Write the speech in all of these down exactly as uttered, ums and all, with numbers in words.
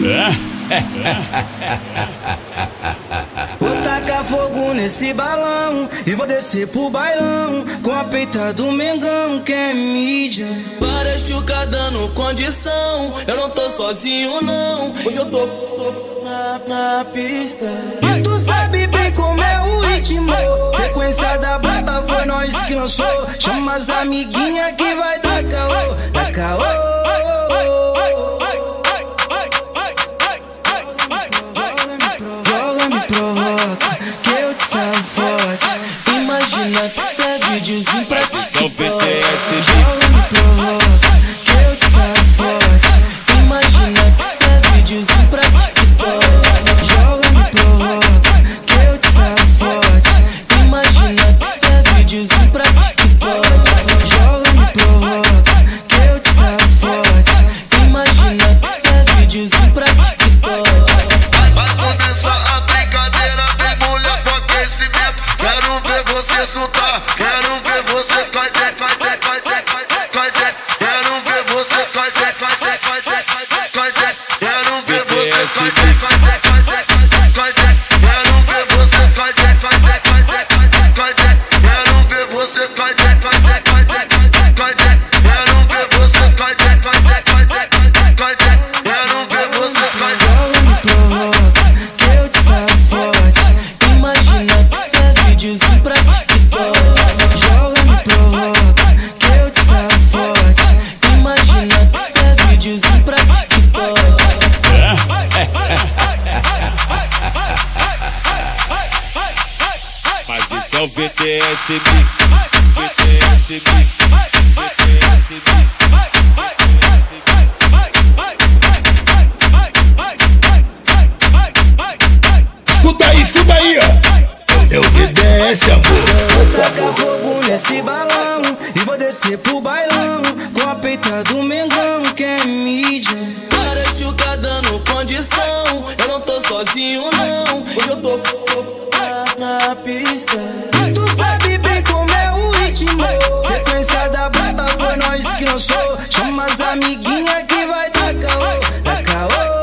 Vou tacar fogo nesse balão e vou descer pro bailão com a peita do Mengão, que é mídia. Para chuca dando condição, eu não tô sozinho não. Hoje eu tô, tô na, na pista. E tu sabe bem como é o ritmo. Sequência da braba foi nós que lançou. Chama as amiguinhas que vai dar caô, dar caô. Imagina que cê é videozinho pra TikTok. Joga me provoca, que eu te saio forte. Imagina que cê é videozinho pra TikTok. Joga me provoca, que eu te saio forte. Imagina que cê é videozinho pra TikTok. Joga me provoca, que eu te saio forte. Imagina que cê é videozinho pra TikTok. Vai começar a brincadeira, vem mulher com aquecimento. Quero ver você soltar, quero ver você cai dentro, cai dentro, cai dentro, cai dentro. Quero ver você cai dentro, cai dentro, cai dentro, cai dentro. Quero ver você cai dentro, cai dentro, cai dentro, quero ver você cai dentro, cai dentro, cai dentro. Quero ver você cai dentro, cai dentro, cai dentro. Quero ver você cai dentro, cai dentro, cai dentro. Quero ver você cai dentro. Joga me provoca, que eu te saio forte. Imagina que cê é videozinho pra TikTok. Joga me provoca, que eu te saio forte. Imagina que cê é videozinho pra TikTok. Mas isso é o V D S Mix, V D S Mix, V D S Mix. Escuta aí, escuta aí, ó. É o V D S, amor. Vou tacar fogo nesse balão e vou descer pro bailão com a peita do Mengão, que é mídia. Para chuca dando condição, eu não tô sozinho não. Hoje eu tô, tô na, na pista. E tu sabe bem como é o ritmo. Sequência da braba foi nós que lançou. Chama as amiguinhas que vai dar caô, dar caô.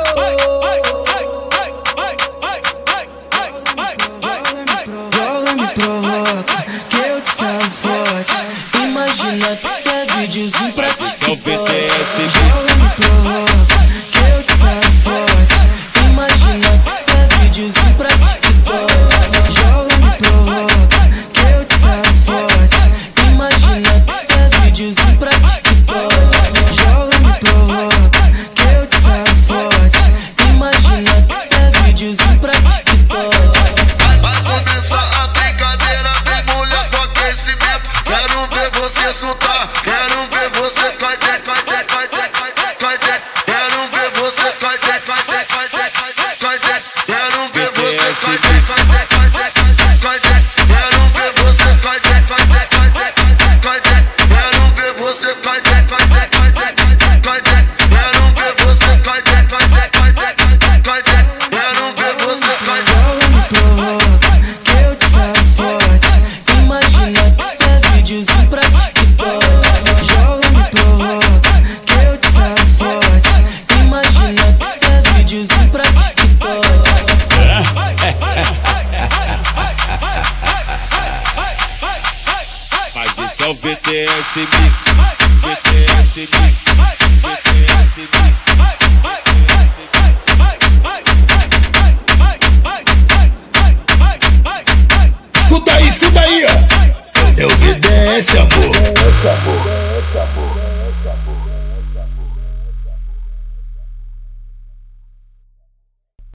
Joga me provoca, que eu te saio forte. Imagina que cê é videozinho pra É o V D TikTok. S Mix. Joga me provoca, que eu te saio forte. Imagina que cê é videozinho pra TikTok. Joga me provoca, que eu te saio forte. Imagina que cê é videozinho pra TikTok. Joga me provoca, que eu te saio forte. Imagina que cê é videozinho pra TikTok. Vai começar a brincadeira, vem mulher com aquecimento. Quero ver você soltar, quero ver você cai dentro, cai dentro, cai dentro, cai dentro. Quero ver você cai dentro, cai dentro, cai dentro, cai dentro. Quero ver você cai dentro, cai dentro, cai dentro. Quero ver você cai dentro, cai dentro, cai dentro. Quero ver você cai dentro, cai dentro, cai dentro. Quero ver você cai dentro, cai dentro, cai dentro. Quero ver você cai dentro. Joga me provoca, que eu te saio forte. Imagina que cê é videozinho pra TikTok. Joga me provoca, que eu te saio forte. Imagina que cê é videozinho pra TikTok. Mas isso é o V D S Mix, V D S Mix, V D S Mix. Escuta aí, escuta aí, ó. É o V D S, amor.